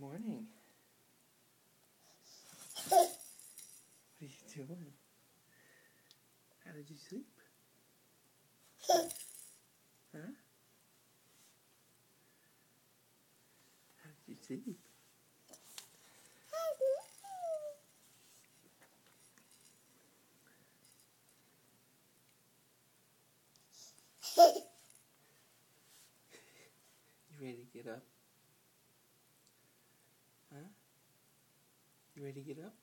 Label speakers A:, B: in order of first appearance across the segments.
A: morning. What are you doing? How did you sleep? Huh? How did you sleep? You ready to get up? Huh? You ready to get up?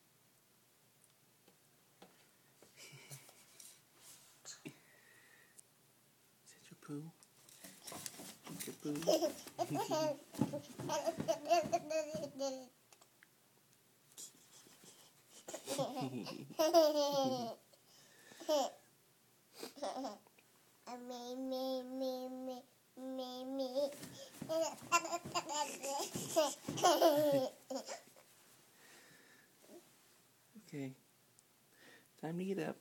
A: Is that your poo? Is your poo? Okay. Time to get up.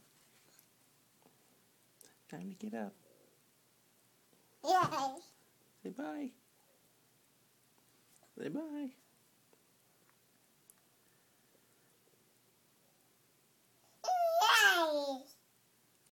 A: Time to get up.
B: Yeah.
A: Say bye. Say bye.